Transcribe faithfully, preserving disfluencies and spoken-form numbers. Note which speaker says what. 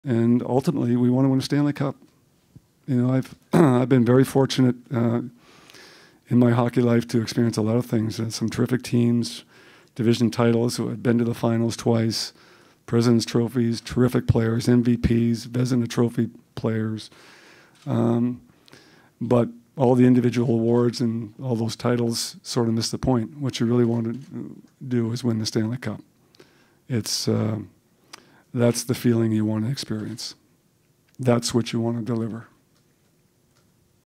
Speaker 1: And ultimately, we want to win a Stanley Cup. You know, I've I've been very fortunate uh, in my hockey life to experience a lot of things. Uh, some terrific teams, division titles. I've been to the finals twice, President's trophies, terrific players, M V Ps, Vezina Trophy players. Um, but all the individual awards and all those titles sort of miss the point. What you really want to do is win the Stanley Cup. It's uh, that's the feeling you want to experience. That's what you want to deliver.